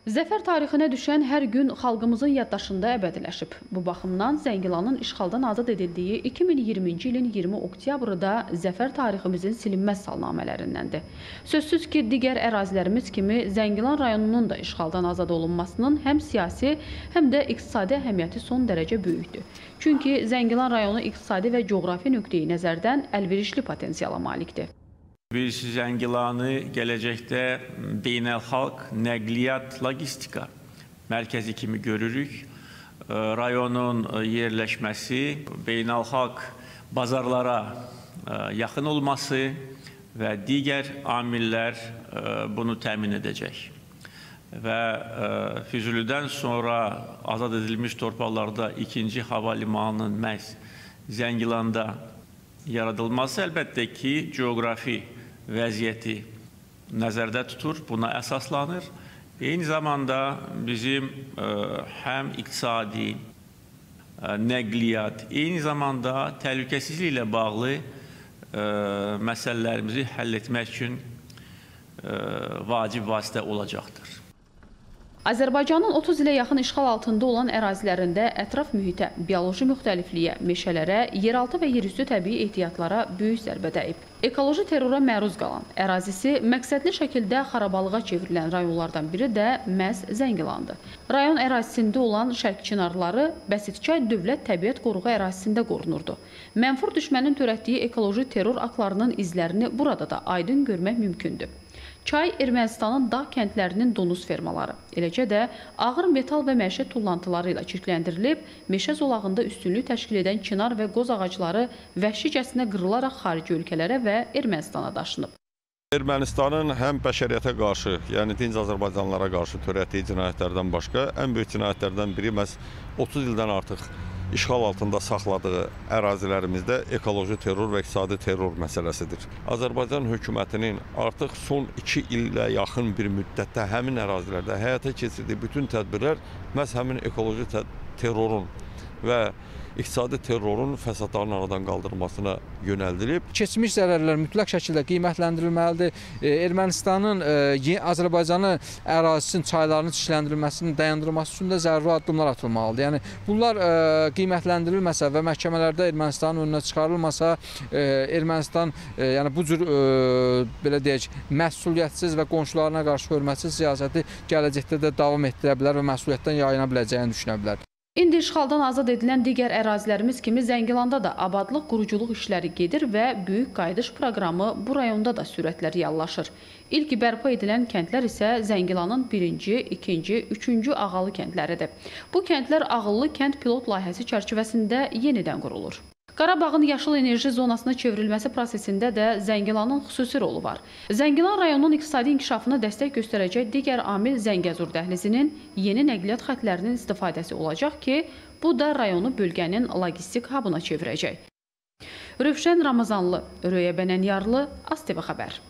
Zəfər tarixinə düşən hər gün xalqımızın yaddaşında əbədiləşib. Bu baxımdan Zəngilanın işğaldan azad edildiyi 2020-ci ilin 20 oktyabrı da Zəfər tariximizin silinməz salnamələrindəndir. Sözsüz ki, digər ərazilərimiz kimi Zəngilan rayonunun da işğaldan azad olunmasının həm siyasi, həm də iqtisadi əhəmiyyəti son dərəcə böyükdür. Çünki Zəngilan rayonu iqtisadi və coğrafi nöqteyi nəzərdən əlverişli potensiala malikdir. Biz Zəngilanı gələcəkdə beynəlxalq nəqliyyat logistika mərkəzi kimi görürük. Rayonun yerləşməsi, beynəlxalq bazarlara yaxın olması və digər amillər bunu təmin edəcək. Və Füzulidən sonra azad edilmiş torpaqlarda ikinci hava limanının məhz Zəngilanda yaradılması əlbəttə ki, coğrafi vəziyyəti nəzərdə tutur, buna əsaslanır. Eyni zamanda bizim həm iqtisadi, nəqliyyat, eyni zamanda təhlükəsizlik ilə bağlı məsələlərimizi həll etmək üçün vacib vasitə olacaqdır. Azərbaycanın 30 ilə yaxın işğal altında olan ərazilərində ətraf mühitə, bioloji müxtəlifliyə, meşələrə, yeraltı və yerüstü təbii ehtiyatlara böyük zərbə dəyib. Ekoloji terrora məruz qalan, ərazisi məqsədli şəkildə xarabalığa çevrilən rayonlardan biri də məhz Zəngilandır. Rayon ərazisində olan Şərq çinarları Bəsitçay Dövlət Təbiət Qoruğu ərazisində qorunurdu. Mənfur düşmənin törətdiyi ekoloji terror aktlarının izlərini burada da aydın görmək mümkündür. Çay Ermənistanın dağ kəndlərinin donuz fermaları, eləcə də ağır metal və məişət tullantıları ilə çirkləndirilib, meşə zolağında üstünlük təşkil edən çinar və qoz ağacları vəhşicəsinə qırılaraq xarici ölkələrə və Ermənistana daşınıb. Ermənistanın həm bəşəriyyətə qarşı, yəni dinc azərbaycanlılara qarşı törətdiyi cinayətlərdən başqa, ən böyük cinayətlərdən biri məhz 30 ildən artıq işğal altında saxladığı ərazilərimizdə ekoloji terror və iqtisadi terror məsələsidir. Azərbaycan hökumətinin artıq son 2 ilə yaxın bir müddətdə həmin ərazilərdə həyata keçirdiyi bütün tədbirlər məhz həmin ekoloji terrorun və iqtisadi terrorun fəsadlarının aradan qaldırılmasına yönəldilib. Keçmiş zərərlər mütləq şəkildə qiymətləndirilməlidir. Ermənistanın Azərbaycanı ərazisinin, çaylarının çirkləndirilməsinin dayandırılması üçün də zəruri addımlar atılmalıdır. Yəni bunlar qiymətləndirilməsə və məhkəmələrdə Ermənistanın önünə çıxarılmasa, Ermənistan yəni bu cür belə deyək, məsuliyyətsiz və qonşularına qarşı hörmətsiz siyasəti gələcəkdə də davam etdirə bilər və məsuliyyətdən yayına biləcəyini düşünə bilər. İndi işğaldan azad edilən digər ərazilərimiz kimi Zəngilanda da abadlıq, quruculuq işləri gedir və böyük qayıdış proqramı bu rayonda da sürətlə reallaşır. İlk bərpa edilən kəndlər isə Zəngilanın 1-ci, 2-ci, 3-cü ağalı kəndləridir. Bu kəndlər ağıllı kənd pilot layihəsi çərçivəsində yenidən qurulur. Qarabağın yaşıl enerji zonasına çevrilməsi prosesində də Zəngilanın xüsusi rolu var. Zəngilan rayonunun iqtisadi inkişafına dəstək göstərəcək digər amil Zəngəzur dəhlizinin yeni nəqliyyat xətlərinin istifadəsi olacaq ki, bu da rayonu bölgənin logistik hubuna çevirəcək. Rövşən Ramazanlı, Röyə Bənənyarlı, AzTV xəbər.